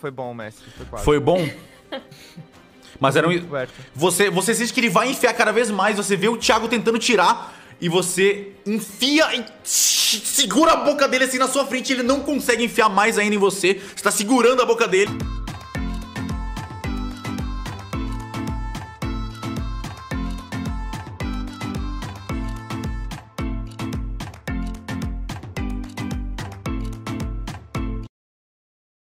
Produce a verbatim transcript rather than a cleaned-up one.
foi bom, Messi. Foi quase. Foi bom? Mas era um... Perto. Você, você sente que ele vai enfiar cada vez mais. Você vê o Thiago tentando tirar e você enfia e segura a boca dele assim na sua frente. Ele não consegue enfiar mais ainda em você. Você tá segurando a boca dele.